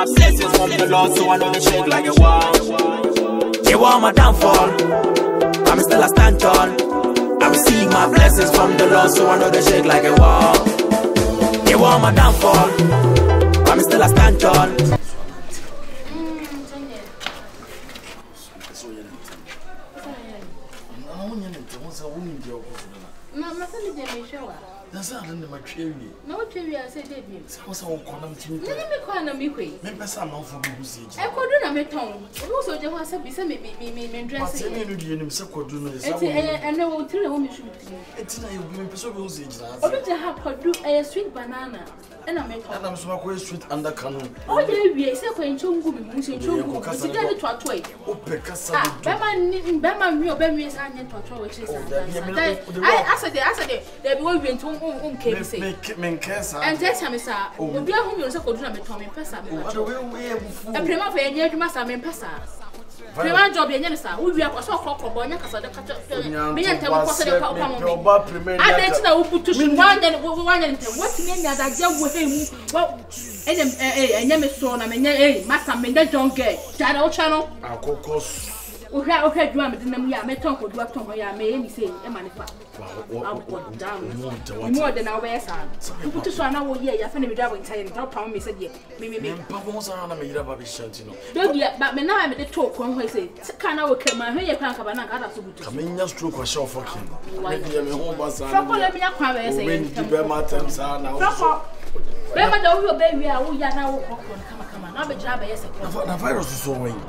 my blessings from the Lord, so I know they shake like a wall. They want my downfall, I'm still a stand tall. I receive my blessings from the Lord, so I know they shake like a wall. They want my downfall, I'm still a stand tall. That's not in my cherry. No cherry, I said, David. What's all calling to me? Let me call them me. Maybe some of them who say, I could do not make tongue. Also, there was a beside me dressing. And I will tell home you should. It's not even so rosy. Or to have her do a sweet banana. And I make I'm smoking sweet under cannon. Oh, yeah, we are saying Chungu, Chungu, consider it what way. Oh, Pecassa, Bama, your baby is onion patrol, which is I said, there will be into case. Make case and tell him, sir, will be a home yourself or do not Tommy Pessa. A prima for a year, you must have been Pessa. Prima job, and sir, we are so called Bonia Casa. Me and tell us about I bet you will put to one and one and what's the name that dealt with him? Well, and name is so, I mean, Master Menda don't get channel. I'll course. Okay, you are the talk with what Tom may say, a manifest. Down more than our way. You put to an hour here, I find me driving time, drop on me, said, yeah, maybe Pavos are made up of a shanty. Don't yet, but me now I'm at the talk when I say, can I come my hair, can't have an other to come in your stroke or show for him. Maybe I'm home, but let me acquire a saying, my terms are now. Remember, the baby, I will now come on, I'll be job as a virus is so way.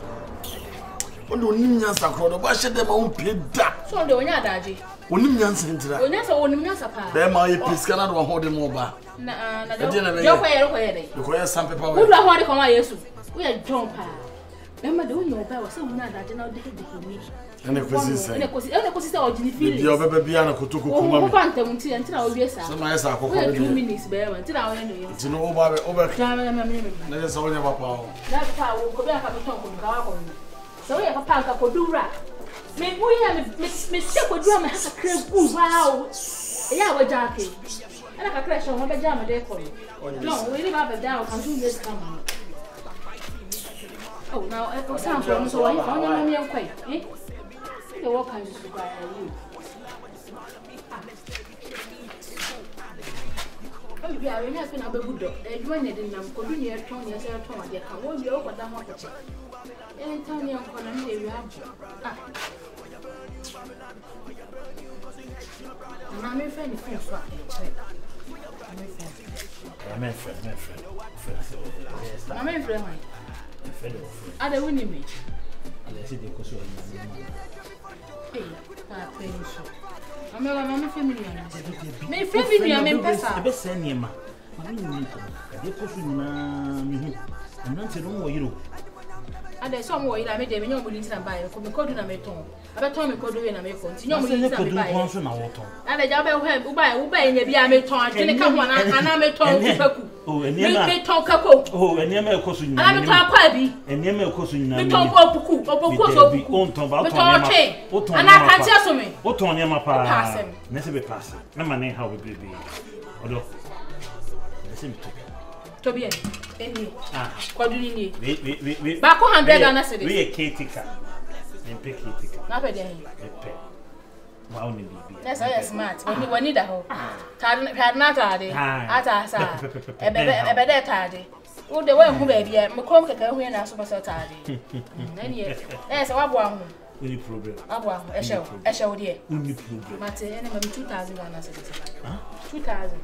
Onimians are called, why should them own pay that? So, the Oyadaji. Onimians into that. Onimians apart. There my piece cannot hold him over. No, the way some people would not want to come out. Yes, we are John Pa. Remember, the window was so mad that I did not dig me. And it was in a cosy or Jimmy. Your baby and a Kutuku. Until I will be some nice 2 minutes, bear until I will to know about over. Let us all have a power. That power will go back and talk with Gargon. So we have a pack of Kodura. Maybe we have Miss Kodura has a crib. Wow. Yeah, we're darky. And I can crash on one jam a day for you. No, we live up and down and do this come. Oh, now I go sound from so I found me quite. Eh? The walk I just require you. Oh, yeah, we have been a good dog. You wanted in them, continue to turn yourself to my deck. I won't be over that much. And tell me, I'm going to be I'm a friend. I'm a friend. I don't win me. I'm a family. May family, I'm in Pessa. The best send him. I'm not you. And there's some way I made them no good in buy, come code in a meton. About Tommy could do in a meton. You know, and the job who buy in a meton. I didn't come on and I'm a ton. Oh, and you talk a coat. Oh, and you're a cousin. I'm a quabby, and you're a cousin. You talk of and I can't tell me. What on your mapa? Necessary passing. No money, how would it be? Although, listen to be any quadrini. Back 100 and I said, we a caterer and pick it. Not a day. That's why you're smart. We need a hole. Had not tardy. At us, a better tardy. Oh, the way who baby, McComb can win us super tardy. And yes, there's a one. Only problem. I shall dear. Only problem. But 2,000 and I said, 2,000.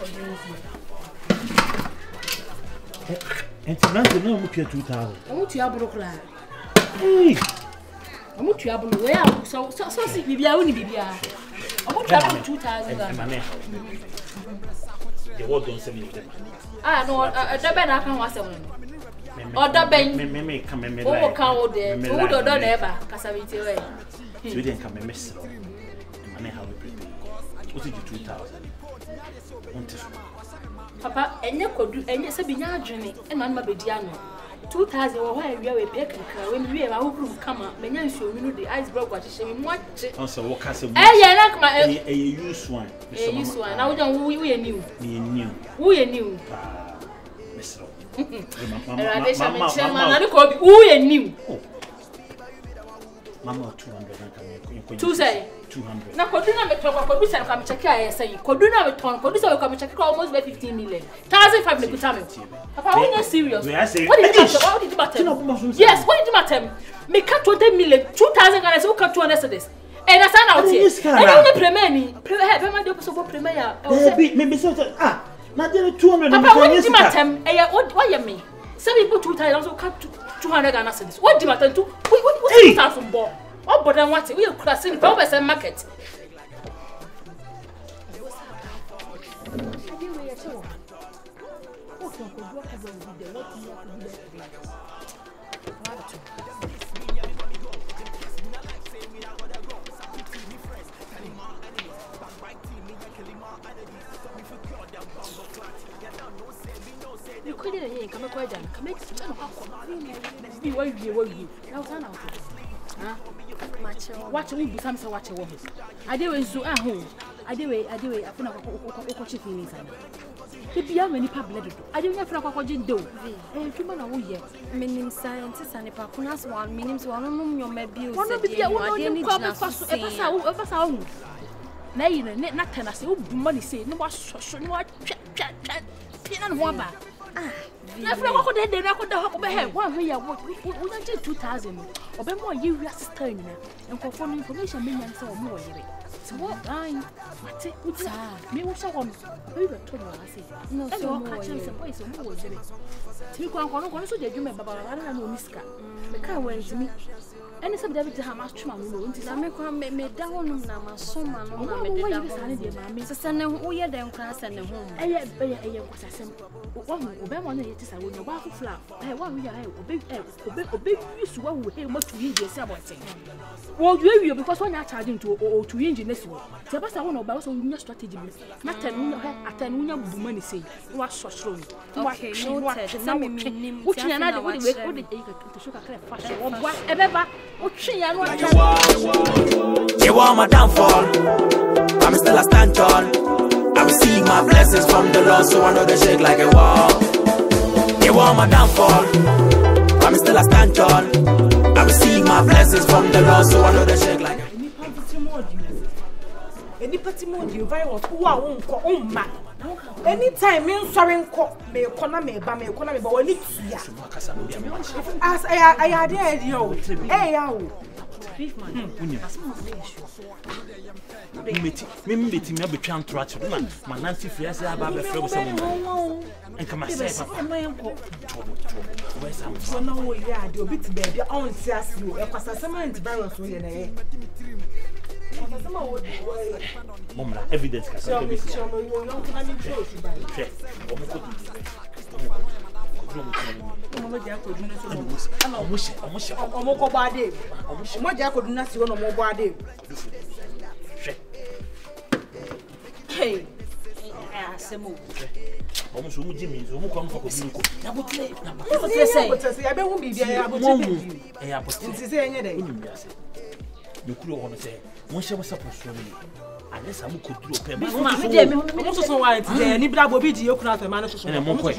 And tonight, you know, 2,000. Oh, to your brook line. I'm not trouble. Well, so sick, maybe I only be here. I'm not trouble 2,000. The word don't say me. Ah, no, the bed I can was a woman. Or the bed may come and make cow there. Who don't ever, Cassavity way. You didn't come and miss money how we prepare. What did you 2,000? Papa, and you could do, and you said, be not journey, and Mamma Bediano. 2,000 or why we are a peck when we have our room come up. Many of you the ice broke what you say. What? Also, what castle? I like my use one. A use one. Now, we are new. We are new. We are new. Mama, who you knew? Mama 200 2 say 200. Na koduna me talk producer come check here say koduna me talk producer come check almost 15 million 1,500 me kutame papa when you serious what did you matter yes what did you matter me cut 20 million 2,000 Ghana say cut 200 cedis and that's not out here and the premier ni premier dey so for premier ya me say na dey 200 papa what did you matter what you mean some people 2,000 also cut 200 Ghana cedis what did you matter what 2,000 ball oh, but then what? We are crossing the Bobas market. You couldn't come quite down. Come watch we be something watch wo I dey we so ahun I dey we afuna ko chicken inside e bia many public do I dey we afuna ko jinde o tuma na wo ye menim scientist and pa kuna so one menim so one no nyoma bi o se dey I dey ni jina so e pasa wo na yi na tana se wo bu money say no wa so no wa twa pina no wa ba na fura ko de na ko da ko be he one we ya wo 2,000 obe mo ye wi assistant na enkofo no information me nyan se o mo wo yire so what ai mate uta me wo so ko be be to no ase no so mo wo yire boy so mo wo yire ti ko no so de adwuma baba na no miska me ka wa ntimi ene se David ha ma twema no nti na me kwa me da honum na ma so ma no na me de da ho se ne wo ye de nkra se ne ho eye ko sasem wo obe mo na ye ti sa wo no ba fufla wa wi ya obe wisu wa wo he mo tu yin je se abonte wo wi because when you charge into o tu yin je na si wo te ba sa wo no ba so nya strategy bi na ten wu nya bu mani sei wa so sro wa na me nim wo twa na de wo de to show ka kra fa wo bua ebeba you want my downfall, I'm still a stand tall. I receive my blessings from the Lord, so I know they shake like a wall. You want my downfall, I'm still a stand tall. I receive my blessings from the Lord, so I know they shake like a wall. Anytime me sorry nko me kona me ba woni tuya as I dey yo ya o beef man me meti me betwa ntorache na mananti fiase aba be frɛ so mo enka ma say papa we sam so na wo ya de obi ti baby on ti ase o e kwasa cement virus wo ye na ye Mom, evidence can be Hey, Mon cher, what's up for so many? Unless I'm could do a pair. Me so why today? Ni bra bobi di okuna to man so so. And mo ko.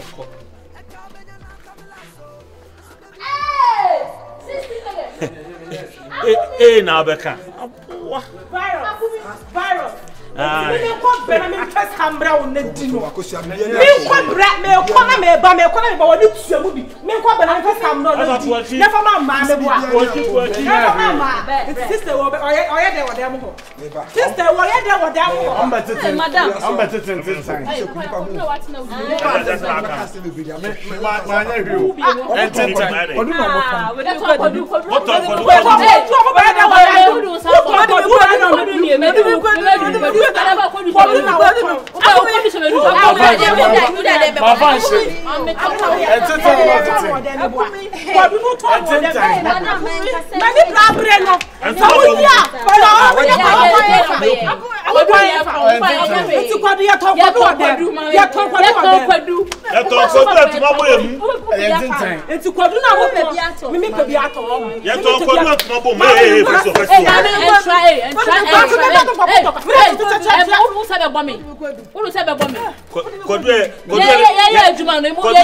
Eh, na beka. Virus. Me ko bera me test camera on na di no. Me ko bra me ko na me ba woni tua mu bi. Me ko bera me test camera on na di. Never ma me bo. Sister wo oye de wo dem ho. Sister wo ye de wo dem ho. Madam. I'm better than this time. Ya to ko do atuma bo emu. Enti kwadu na wo pe biato. Me pe biato. Ya to ko do atuma bo me so try. Who said about me? Who said about me? Yeah, Juma.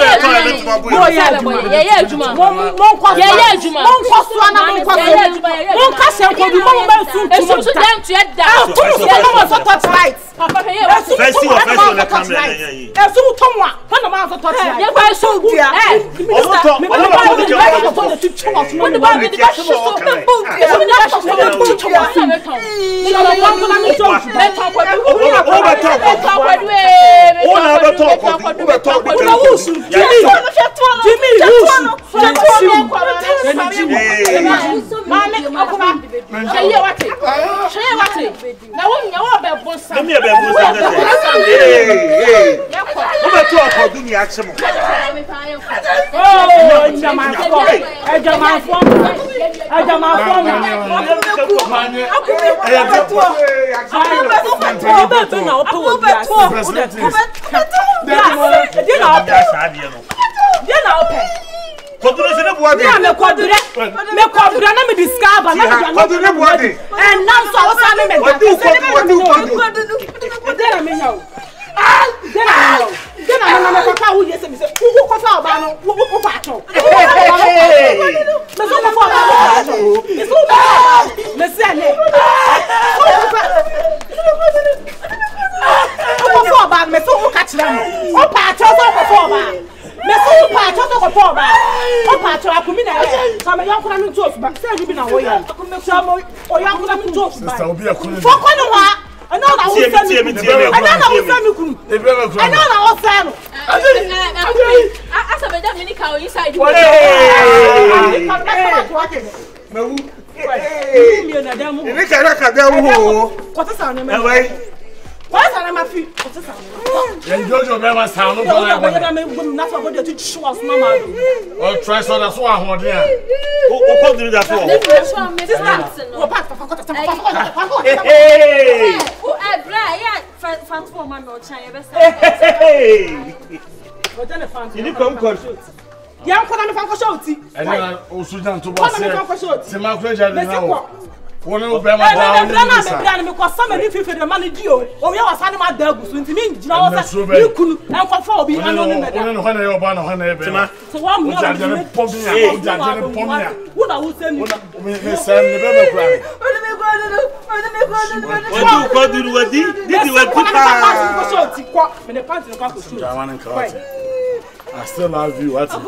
I still love you. What's